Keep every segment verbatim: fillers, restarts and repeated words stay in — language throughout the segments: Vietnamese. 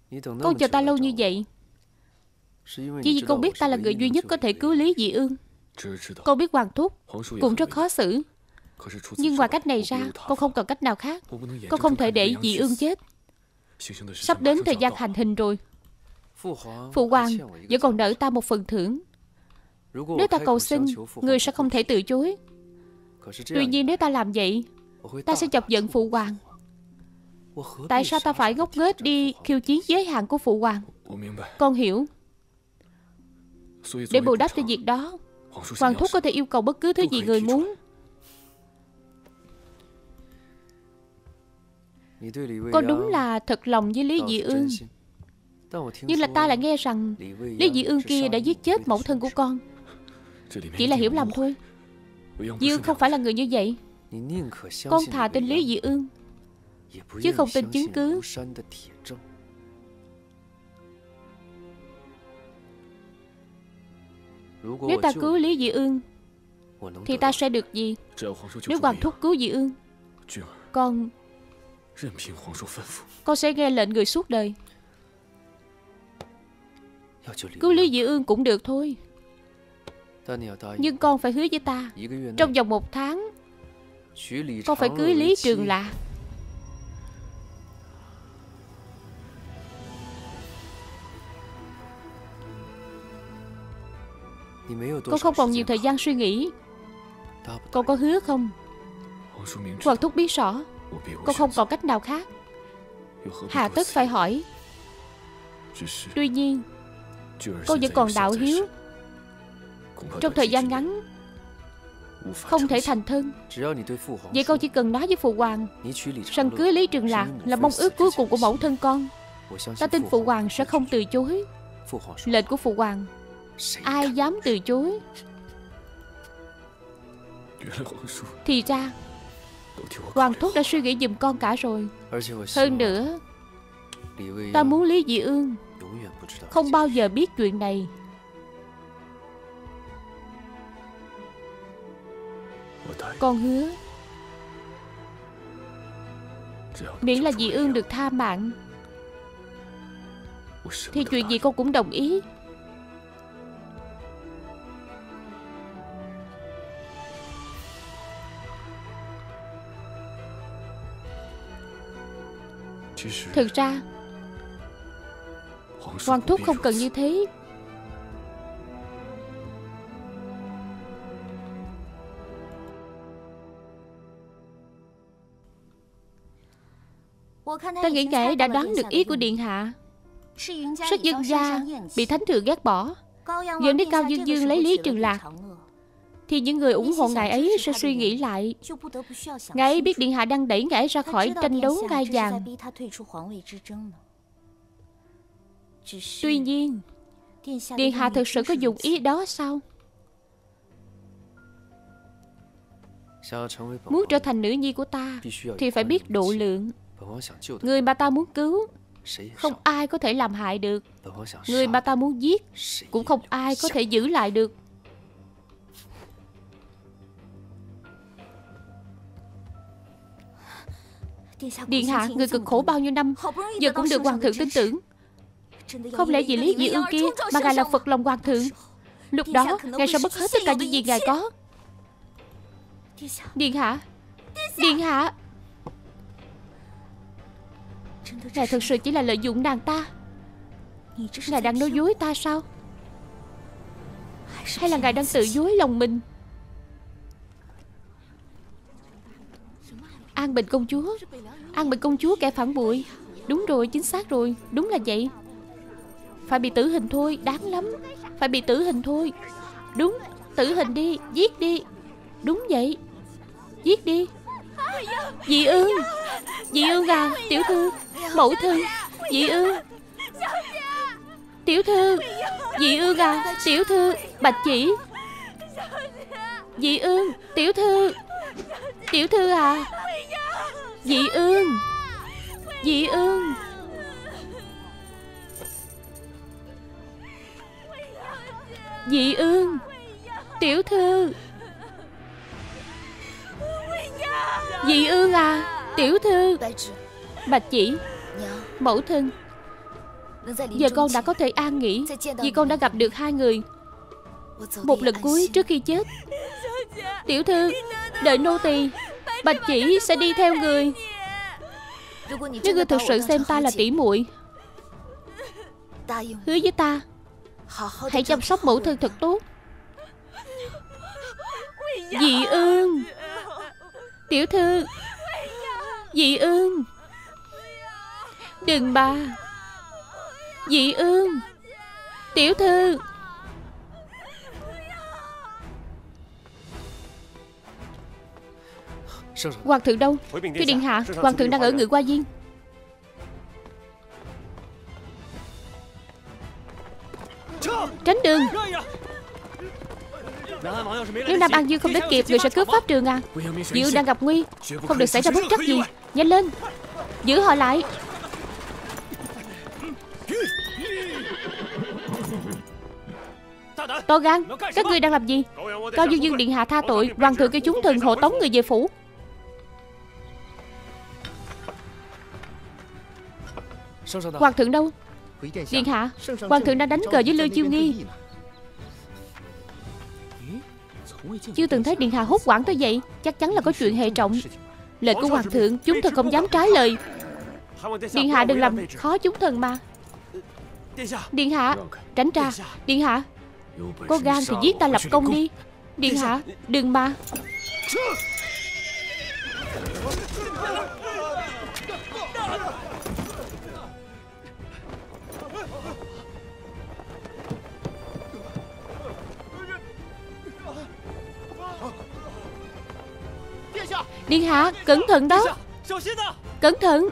Con chờ ta lâu như vậy chỉ vì con biết ta là người duy nhất có thể cứu Lý Dị Ương. Con biết Hoàng thúc cũng rất khó xử, nhưng ngoài cách này ra con không còn cách nào khác. Con không thể để Dị Ương chết. Sắp đến thời gian hành hình rồi. Phụ hoàng vẫn còn nợ ta một phần thưởng. Nếu ta cầu xin, người sẽ không thể từ chối. Tuy nhiên nếu ta làm vậy, ta sẽ chọc giận phụ hoàng. Tại sao ta phải ngốc nghếch đi khiêu chiến giới hạn của phụ hoàng? Con hiểu. Để bù đắp cho việc đó, Hoàng thúc có thể yêu cầu bất cứ thứ gì người muốn. Con đúng là thật lòng với Lý Dị Ương. Nhưng là ta lại nghe rằng Lý Dị Ương kia đã giết chết mẫu thân của con. Chỉ là hiểu lầm thôi. Dị Ương không phải là người như vậy. Con thà tin Lý Dị Ương, chứ không tin chứng cứ. Nếu ta cứu Lý Dị Ương thì ta sẽ được gì? Nếu Hoàng thúc cứu Dị Ương, Con Con sẽ nghe lệnh người suốt đời. Cứu Lý Dị Ương cũng được thôi, nhưng con phải hứa với ta, trong vòng một tháng con phải cưới Lý Trường Lạc. Con không còn nhiều thời gian suy nghĩ. Con có hứa không? Hoàng thúc biết rõ con không còn cách nào khác, hà tất phải hỏi. Tuy nhiên con vẫn còn đạo hiếu. Trong thời gian ngắn không thể thành thân. Vậy con chỉ cần nói với phụ hoàng rằng cưới Lý Trường Lạc là mong ước cuối cùng của mẫu thân con. Ta tin phụ hoàng sẽ không từ chối. Lệnh của phụ hoàng ai dám từ chối? Thì ra Hoàng thúc đã suy nghĩ giùm con cả rồi. Hơn nữa, ta muốn Lý Dị Ương không bao giờ biết chuyện này. Con hứa, miễn là Dị Ương được tha mạng thì chuyện gì con cũng đồng ý. Thực ra Hoàng thúc không cần như thế. Ta nghĩ ngài ấy đã đoán được ý của điện hạ. Sức dân gia bị thánh thượng ghét bỏ. Giờ nếu Cao Dương Dương lấy Lý Trường Lạc thì những người ủng hộ ngài ấy sẽ suy nghĩ lại. Ngài ấy biết điện hạ đang đẩy ngài ấy ra khỏi tranh đấu ngai vàng. Tuy nhiên, điện hạ thực sự có dùng ý đó sao? Muốn trở thành nữ nhi của ta thì phải biết độ lượng. Người mà ta muốn cứu không ai có thể làm hại được. Người mà ta muốn giết cũng không ai có thể giữ lại được. Điện hạ, người cực khổ bao nhiêu năm giờ cũng được hoàng thượng tin tưởng. Không lẽ vì Lý Dị Ương kia mà ngài làm phật lòng hoàng thượng? Lúc đó ngài sẽ mất hết tất cả những gì ngài có. Điện hạ, điện hạ, ngài thật sự chỉ là lợi dụng nàng ta. Ngài đang nói dối ta sao? Hay là ngài đang tự dối lòng mình? An Bình công chúa, An Bình công chúa kẻ phản bội. Đúng rồi, chính xác rồi, đúng là vậy. Phải bị tử hình thôi, đáng lắm. Phải bị tử hình thôi. Đúng, tử hình đi, giết đi. Đúng vậy, giết đi. Dị Ương, Dị Ương à, tiểu thư, mẫu thân, Dị Ương, tiểu thư, Dị Ương à, tiểu thư, Bạch Chỉ, Dị Ương, tiểu thư, tiểu thư à, Dị Ương, Dị Ương, Dị Ương, tiểu thư, Dị Ương à, tiểu thư, Bạch Chỉ, mẫu thân, Giờ con đã có thể an nghỉ vì con đã gặp được hai người. Một lần cuối trước khi chết. Tiểu thư, đợi nô tỳ. Bạch chỉ sẽ đi theo người. Nếu ngươi thực sự xem ta là tỷ muội, hứa với ta hãy chăm sóc mẫu thân thật tốt. Dị Ương. Tiểu thư. Dị Ương. Đừng bà. Dị Ương. Tiểu thư. Hoàng thượng đâu? Thưa điện hạ, hoàng thượng đang ở Ngự Hoa Viên. Tránh đường. Nếu Nam An Dương không đến kịp, người sẽ cướp pháp trường à? Dị Ương đang gặp nguy, không được xảy ra bất trắc gì. Nhanh lên, giữ họ lại. To gan, các ngươi đang làm gì? Cao Dương Dương điện hạ tha tội, hoàng thượng kêu chúng thần hộ tống người về phủ. Hoàng thượng đâu? Điện hạ, hoàng thượng đang đánh cờ với Lưu Chiêu Nghi. Chưa từng thấy điện hạ hốt hoảng tới vậy. Chắc chắn là có chuyện hệ trọng. Lệnh của hoàng thượng chúng thần không dám trái lời. Điện hạ đừng làm khó chúng thần mà. Điện hạ, tránh ra. Điện hạ, có gan thì giết ta lập công đi. Điện hạ, đừng mà. Điện hạ, cẩn thận đó. Cẩn thận.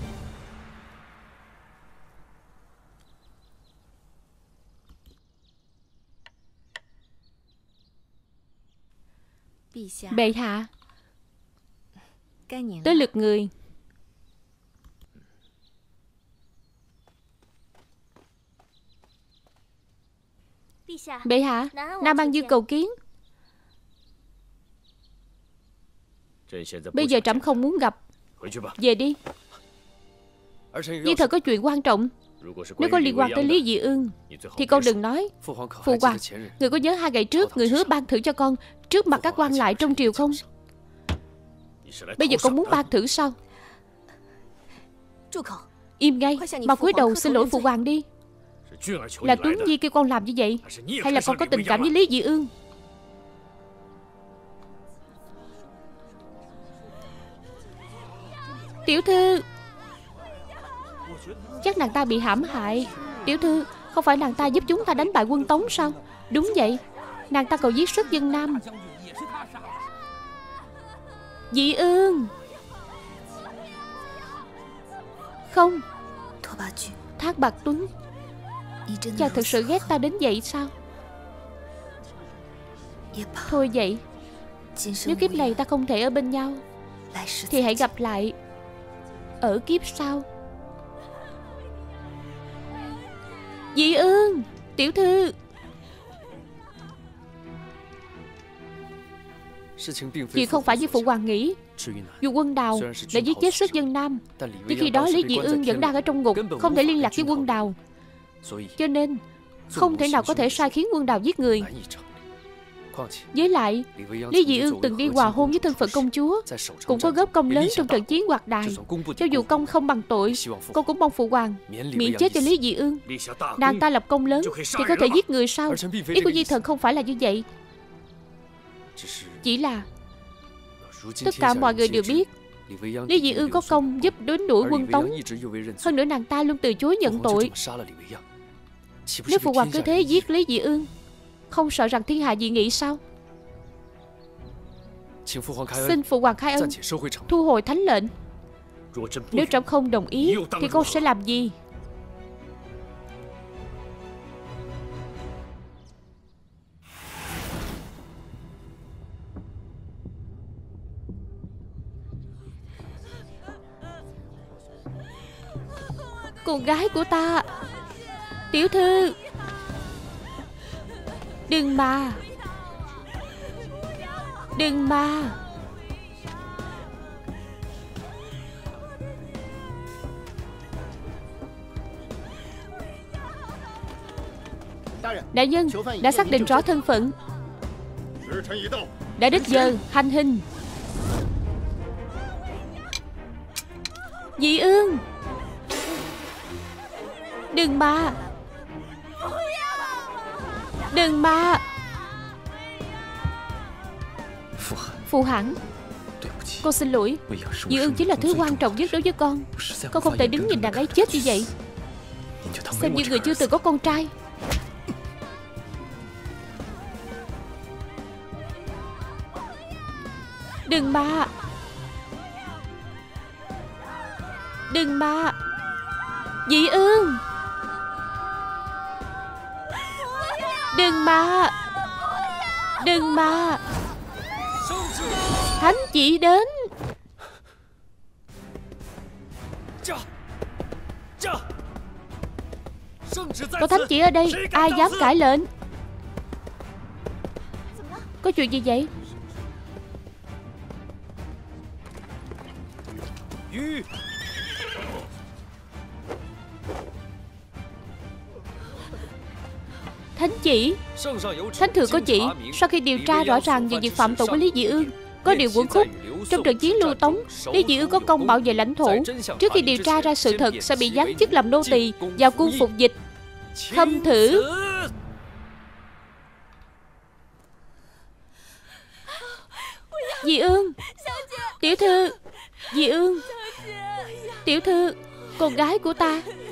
Bệ hạ, tới lượt người. Bệ hạ, Nam An Dương cầu kiến. Bây giờ trẫm không muốn gặp. Về đi. Nhưng thật có chuyện quan trọng. Nếu có liên quan tới Lý Dị Ương thì con đừng nói. Phụ hoàng, người có nhớ hai ngày trước người hứa ban thưởng cho con trước mặt các quan lại trong triều không? Bây giờ con muốn ban thưởng sao? Im ngay, mà cúi đầu xin lỗi phụ hoàng đi. Là Tuấn Nhi kêu con làm như vậy, hay là con có tình cảm với Lý Dị Ương? Tiểu thư, chắc nàng ta bị hãm hại. Tiểu thư, không phải nàng ta giúp chúng ta đánh bại quân Tống sao? Đúng vậy, nàng ta cầu giết sức dân Nam. Dị Ương. Không. Thác Bạt Tuấn, chàng thật sự ghét ta đến vậy sao? Thôi vậy, nếu kiếp này ta không thể ở bên nhau thì hãy gặp lại ở kiếp sau. Dị Ương, tiểu thư. Chuyện không phải như phụ hoàng nghĩ. Dù Quân Đào đã giết chết sức dân Nam, nhưng khi đó Lý Dị Ương vẫn đang ở trong ngục, không thể liên lạc với Quân Đào, cho nên không thể nào có thể sai khiến Quân Đào giết người. Với lại, Lý Dị Ương từng đi hòa hôn với thân phận công chúa, cũng có góp công lớn trong trận chiến Hoạt Đài. Cho dù công không bằng tội, con cũng mong phụ hoàng miễn chết cho Lý Dị Ương. Nàng ta lập công lớn thì có thể giết người sao? Ý của Di Thần không phải là như vậy. Chỉ là tất cả mọi người đều biết Lý Dị Ương có công giúp đánh đuổi quân Tống. Hơn nữa nàng ta luôn từ chối nhận tội. Nếu phụ hoàng cứ thế giết Lý Dị Ương, không sợ rằng thiên hạ dị nghị sao? Xin phụ hoàng khai ân, thu hồi thánh lệnh. Nếu trẫm không đồng ý thì con sẽ làm gì? Con gái của ta. Tiểu thư, đừng mà. Đừng mà. Đại nhân, đã xác định rõ thân phận, đã đến giờ hành hình. Dị Ương, đừng mà, đừng mà. Phù Hãn, con xin lỗi. Dị Ương chính là thứ quan trọng nhất đối với con. Con không thể đứng nhìn nàng ấy chết như vậy. Xem như người chưa từng có con trai. Đừng mà, đừng mà. Dị Ương, đừng mà, đừng mà. Thánh chỉ đến. Có thánh chỉ ở đây, ai dám cãi lệnh? Có chuyện gì vậy? Thánh chỉ. Thánh thượng có chỉ, sau khi điều tra rõ ràng về việc phạm tội của Lý Dị Ương, có điều uẩn khúc. Trong trận chiến Lưu Tống, Lý Dị Ương có công bảo vệ lãnh thổ. Trước khi điều tra ra sự thật, sẽ bị giáng chức làm nô tỳ, vào cung phục dịch. Khâm thử. Dị Ương, tiểu thư. Dị Ương, tiểu thư, con gái của ta.